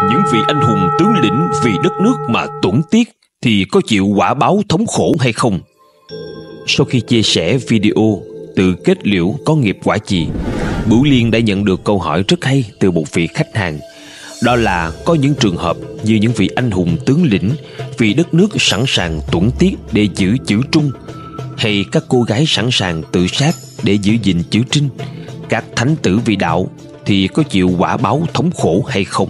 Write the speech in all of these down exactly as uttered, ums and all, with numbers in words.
Những vị anh hùng tướng lĩnh vì đất nước mà tổn tiếc thì có chịu quả báo thống khổ hay không? Sau khi chia sẻ video Tự kết liễu có nghiệp quả gì, Bửu Liên đã nhận được câu hỏi rất hay từ một vị khách hàng. Đó là có những trường hợp như những vị anh hùng tướng lĩnh vì đất nước sẵn sàng tổn tiếc để giữ chữ trung, hay các cô gái sẵn sàng tự sát để giữ gìn chữ trinh, các thánh tử vì đạo thì có chịu quả báo thống khổ hay không?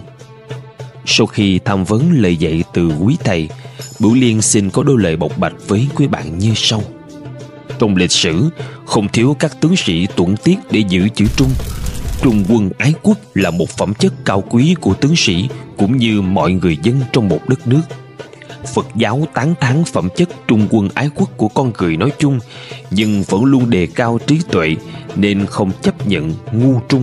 Sau khi tham vấn lời dạy từ quý thầy, Bửu Liên xin có đôi lời bộc bạch với quý bạn như sau. Trong lịch sử, không thiếu các tướng sĩ tổn tiếc để giữ chữ trung. Trung quân ái quốc là một phẩm chất cao quý của tướng sĩ cũng như mọi người dân trong một đất nước. Phật giáo tán thán phẩm chất trung quân ái quốc của con người nói chung, nhưng vẫn luôn đề cao trí tuệ nên không chấp nhận ngu trung.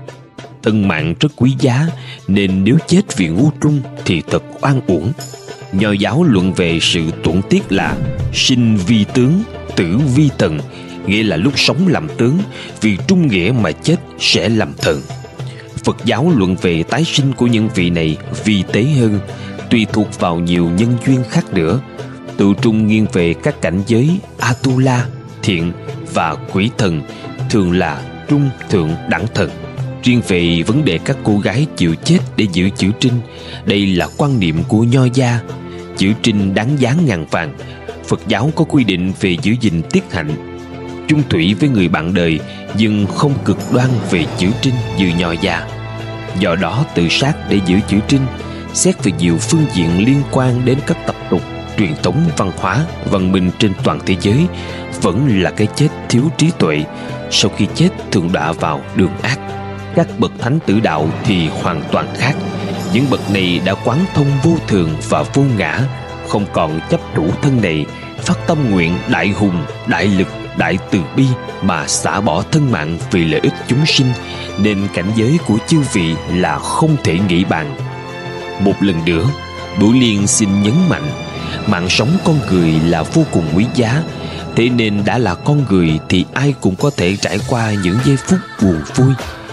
Thân mạng rất quý giá, nên nếu chết vì ngu trung thì thật oan uổng. Nho giáo luận về sự tổn tiếc là sinh vi tướng, tử vi thần, nghĩa là lúc sống làm tướng, vì trung nghĩa mà chết sẽ làm thần. Phật giáo luận về tái sinh của những vị này vi tế hơn, tùy thuộc vào nhiều nhân duyên khác nữa. Tự trung nghiêng về các cảnh giới Atula, thiện và quỷ thần, thường là trung thượng đẳng thần. Riêng về vấn đề các cô gái chịu chết để giữ chữ trinh, đây là quan niệm của Nho gia. Chữ trinh đáng giá ngàn vàng. Phật giáo có quy định về giữ gìn tiết hạnh, chung thủy với người bạn đời, nhưng không cực đoan về chữ trinh như Nho gia. Do đó tự sát để giữ chữ trinh, xét về nhiều phương diện liên quan đến các tập tục, truyền thống văn hóa, văn minh trên toàn thế giới, vẫn là cái chết thiếu trí tuệ. Sau khi chết thường đọa vào đường ác. Các bậc thánh tử đạo thì hoàn toàn khác. Những bậc này đã quán thông vô thường và vô ngã, không còn chấp thủ thân này, phát tâm nguyện đại hùng, đại lực, đại từ bi mà xả bỏ thân mạng vì lợi ích chúng sinh, nên cảnh giới của chư vị là không thể nghĩ bàn. Một lần nữa, Bửu Liên xin nhấn mạnh, mạng sống con người là vô cùng quý giá. Thế nên đã là con người thì ai cũng có thể trải qua những giây phút buồn vui.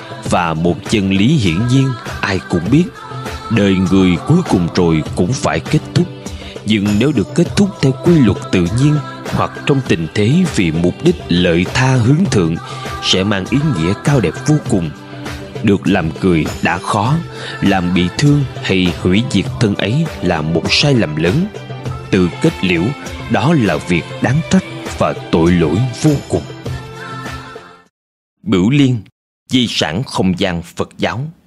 Và một chân lý hiển nhiên ai cũng biết, đời người cuối cùng rồi cũng phải kết thúc. Nhưng nếu được kết thúc theo quy luật tự nhiên, hoặc trong tình thế vì mục đích lợi tha hướng thượng, sẽ mang ý nghĩa cao đẹp vô cùng. Được làm cười đã khó, làm bị thương hay hủy diệt thân ấy là một sai lầm lớn. Tự kết liễu, đó là việc đáng trách và tội lỗi vô cùng. Bửu Liên, di sản không gian Phật giáo.